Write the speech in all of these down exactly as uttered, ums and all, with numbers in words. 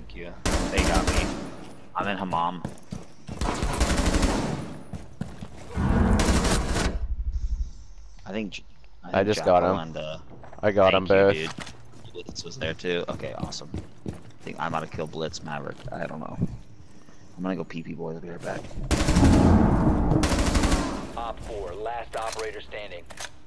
Thank you. They got me. I'm in Hammam. I think. I, think I just Jackal got him. And, uh, I got thank them both. you, dude. Blitz was there too. Okay, awesome. I think I might have killed Blitz Maverick. I don't know. I'm gonna go pee pee boys. I'll be right back. Op four, last operator standing.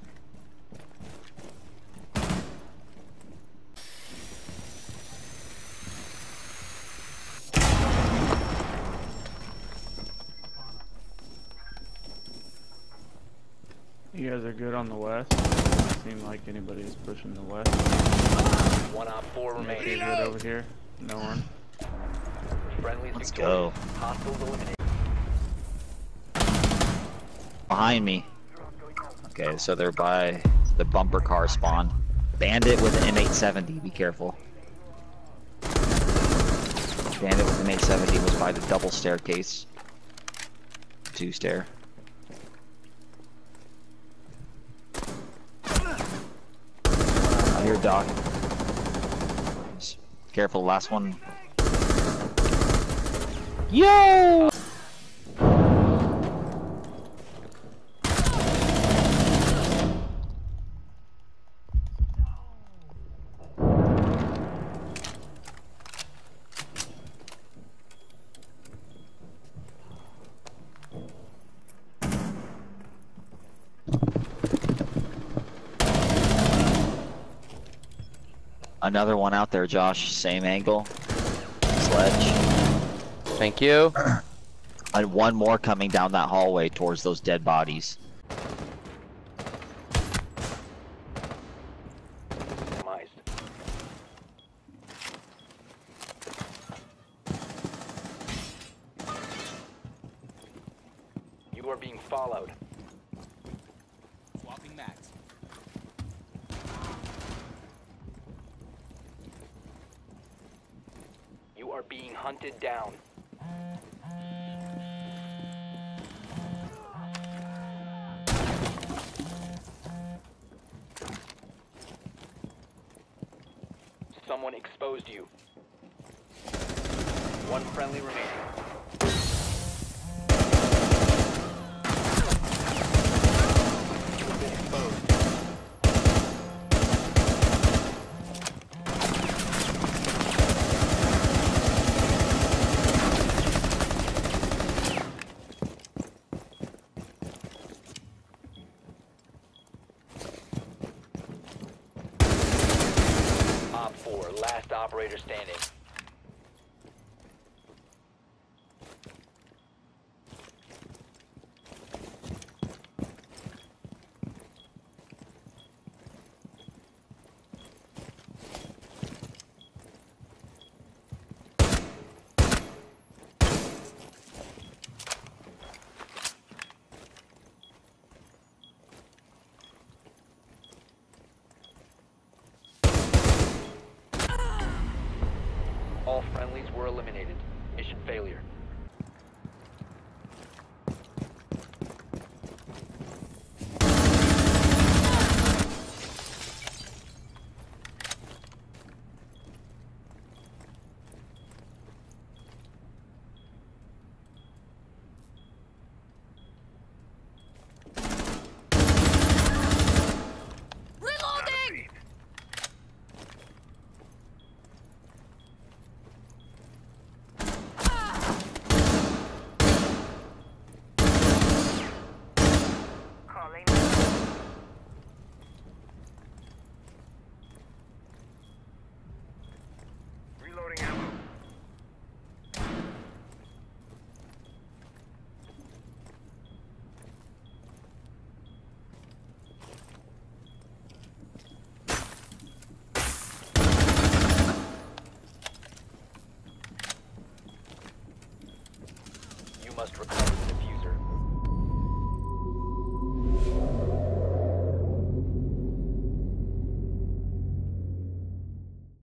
You guys are good on the west. Doesn't seem like anybody's pushing the west. One op four Okay, remaining. good over here. No one. Friendly Let's victorious. go. Hostiles eliminated. Behind me. Okay, so they're by the bumper car spawn. Bandit with an M eight seventy. Be careful. Bandit with an M eight seventy was by the double staircase. Two stair. I hear Doc. Careful, last one. Yo! Another one out there, Josh. Same angle. Sledge. Thank you. And one more coming down that hallway towards those dead bodies. Compromised. You are being followed. Swapping max. You are being hunted down. Someone exposed you. One friendly remaining. You have been exposed. Op four, last operator standing. All friendlies were eliminated. Mission failure. Reloading ammo. You must recover.